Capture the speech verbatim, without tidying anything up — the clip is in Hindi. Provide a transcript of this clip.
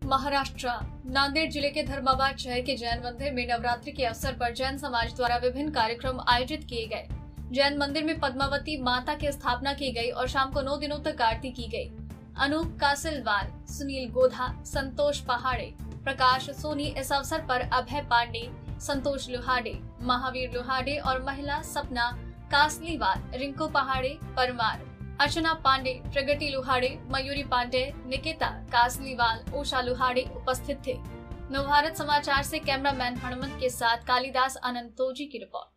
महाराष्ट्र नांदेड़ जिले के धर्माबाद शहर के जैन मंदिर में नवरात्रि के अवसर पर जैन समाज द्वारा विभिन्न कार्यक्रम आयोजित किए गए। जैन मंदिर में पद्मावती माता की स्थापना की गई और शाम को नौ दिनों तक आरती की गई। अनूप कासिलवाल, सुनील गोधा, संतोष पहाड़े, प्रकाश सोनी इस अवसर पर अभय पांडे, संतोष लोहाडे, महावीर लोहाडे और महिला सपना कासलीवाल, रिंकू पहाड़े, परमार, अर्चना पांडे, प्रगति लोहाड़े, मयूरी पांडे, निकिता कासलीवाल, उषा लोहाड़े उपस्थित थे। नवभारत समाचार से कैमरामैन हनुमंत के साथ कालिदास अनंतोजी की रिपोर्ट।